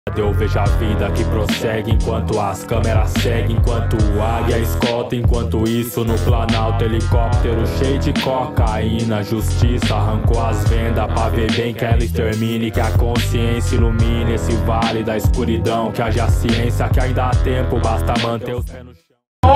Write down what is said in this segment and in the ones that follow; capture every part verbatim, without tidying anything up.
Eu vejo a vida que prossegue enquanto as câmeras seguem, enquanto o águia escolta. Enquanto isso no Planalto, helicóptero cheio de cocaína. Justiça arrancou as vendas pra ver bem que ela extermine. Que a consciência ilumine esse vale da escuridão. Que haja ciência, que ainda há tempo, basta manter os pés no chão.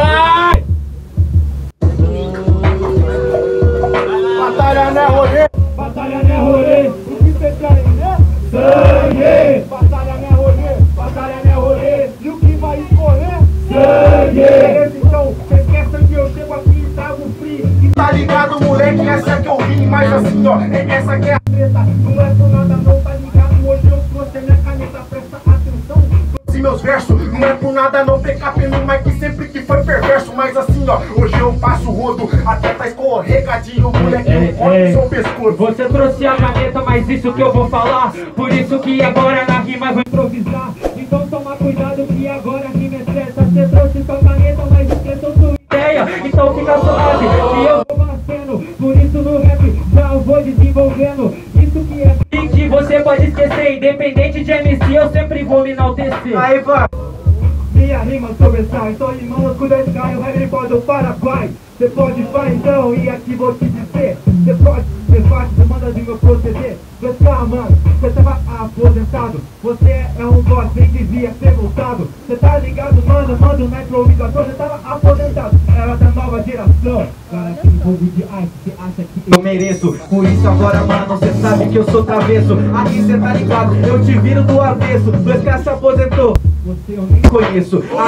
Batalha não é rolê, batalha não é rolê. O que cê quer, né? Sangue! Batalha não é rolê, batalha não é rolê. E o que vai escorrer? Sangue! Então, cê quer sangue, eu chego aqui e trago free. E tá ligado, moleque, essa que eu vim. Mas assim, ó, é essa que é a treta. Não é por nada não, tá ligado? Hoje eu trouxe a minha caneta, presta atenção. Trouxe meus versos, não é por nada não. P K P no Mike sempre que foi perverso. Mas assim, ó, hoje eu passo rodo, até tá escorregadinho, moleque, é, eu corto é. seu pescoço. Você trouxe a caneta, mas isso que eu vou falar. Por isso que agora na rima vou improvisar. Então toma cuidado que agora a rima é certa. Você trouxe sua caneta, mas esqueceu sua ideia. Então fica suave, que eu vou batendo. Por isso no rap já vou desenvolvendo. Isso que é que você pode esquecer. Independente de M C, eu sempre vou me enaltecer. Aí vai! Minha rima sobressai, tô rimando com dois caras, o Harry do Paraguai. Cê pode vai então, e aqui vou te dizer. Cê pode ser parte da manda do meu proceder. dois K, mano, cê tava aposentado. Você é um boss, nem devia ser voltado. Cê tá ligado, mano, manda um metro obrigatório. Cê tava aposentado, era da nova geração. Cara, que povo de ice, cê acha que eu mereço. Por isso agora, mano, cê sabe que eu sou travesso. Aqui cê tá ligado, eu te viro do avesso. dois K se aposentou, você eu nem conheço. Aí,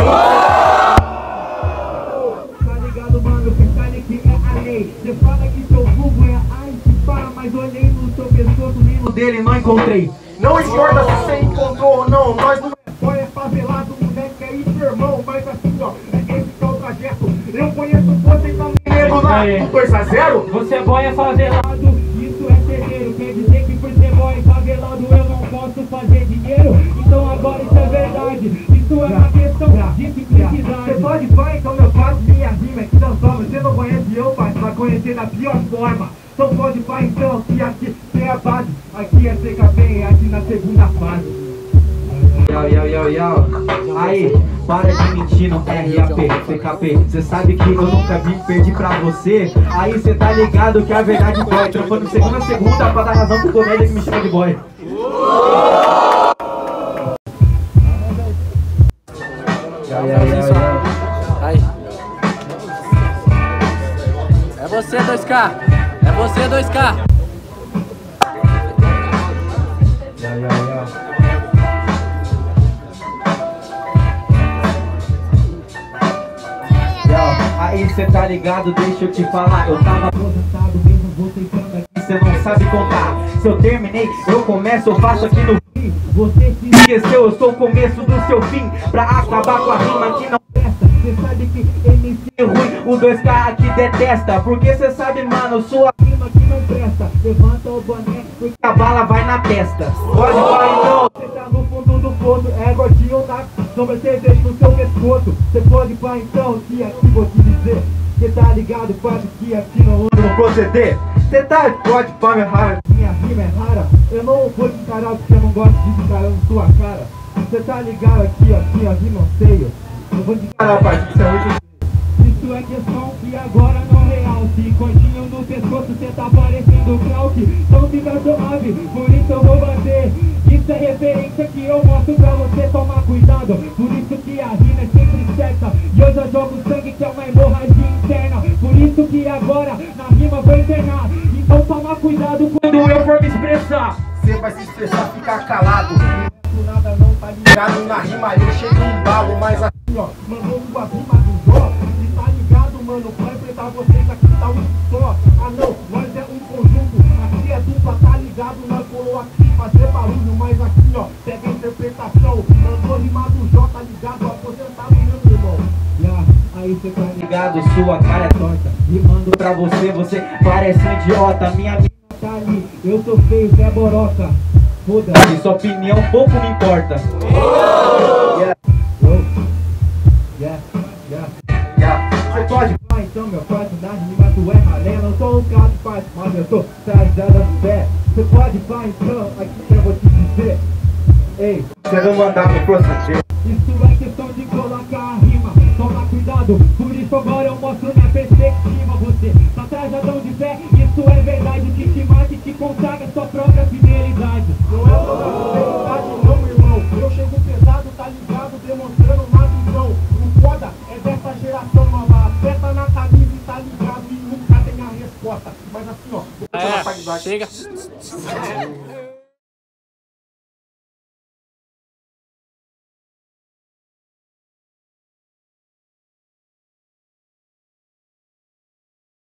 tá ligado, mano, freestyle que é a lei. Cê fala que seu vulgo é ice, pá, mas olhei no seu pescoço, mesmo dele não encontrei. Não importa se você encontrou ou não, nós não é boy, é favelado, moleque, é isso, irmão. Mas assim, ó, é esse que é o trajeto. Eu conheço você também, nego lá, do dois a zero. Você é boy, é favelado, isso é terreiro. Quer dizer que por ser boy favelado eu não posso fazer dinheiro? Então agora isso é verdade, isso é uma questão de simplicidade. Você pode vai, então eu faço minha rima que não só você não conhece eu, pai, vai conhecer da pior forma. Então pode vai então, que aqui tem a base, aqui é C K P, aqui na segunda fase. Yo, yo, yo, yo. Aí, para de mentir no R A P, C K P. Cê sabe que eu nunca me perdi pra você. Aí cê tá ligado que a verdade dói. Trocando segunda a segunda pra dar razão pro comédia que me chama de boy. Aí. É você, dois K. É você, dois K. Aí cê tá ligado, deixa eu te falar. Eu tava aposentado, mesmo vou tentando aqui, cê não sabe contar. Se eu terminei, eu começo, eu faço aqui no fim. Você se esqueceu, eu sou o começo do seu fim. Pra acabar com a rima que não presta. Cê sabe que M C é ruim, o dois K aqui detesta. Porque cê sabe, mano, sua rima que não presta. Levanta o boné, porque a bala vai na testa. Pode falar então. Cê tá no fundo do poço, é gordinho na sombra, cê deixa no seu pescoço. Cê pode falar então, que aqui vou te dizer. Cê tá ligado, quase que aqui não ando no proceder. Cê tá, pode pá, minha rara. Minha rima é rara, eu não vou te encarar porque eu não gosto de encarar na sua cara. Cê tá ligado aqui, aqui, a rima eu sei. Eu vou te encarar, pai, isso é muito. Isso é questão que agora não é real. Se cortinho no pescoço cê tá parecendo Krauk. Então fica suave, por isso eu vou bater. Isso é referência que eu mostro pra você tomar cuidado. Por isso que a rima é sempre certa. E eu já jogo sangue que é uma hemorragia interna. Por isso que agora na rima vou internar. Então toma cuidado quando eu for me expressar. Você vai se expressar, ficar calado. Por nada não tá ligado na rima, eu chego em balo. Mas assim, ó, mandou uma rima do Jó. E tá ligado, mano, vai enfrentar vocês aqui, tá um só. Ah não, nós é um conjunto, aqui é dupla, tá ligado? Nós colou aqui fazer barulho, mas aqui, ó, pega a interpretação. Mandou rimar do Jó, tá ligado? Aposentado meu irmão. Yeah, aí cê tá ligado, sua cara é torta. Rimando pra você, você parece um idiota. Minha mina tá ali, eu sou feio, Zé Boroca. Foda-se, sua opinião pouco me importa. Oh! Yeah. Oh. Yeah. Yeah. Yeah. Você pode Ah, então meu pai da rima tu é ralé. Não sou um cara que faz, mas eu tô trajada no pé. Você pode vai então, aqui que eu vou te dizer. Ei. Você não mandar no proceder. Isso é questão de colocar a rima. Toma cuidado, por isso agora eu mostro minha perspectiva. Você tá trajadão de fé, isso é verdade. Que te mata e te consagra sua própria fidelidade. Não é toda fidelidade não, irmão. Eu chego pesado, tá ligado, demonstrando uma visão. O foda é dessa geração nova. Aperta na camisa e tá ligado e nunca tem a resposta. Mas assim ó, vou É, chega.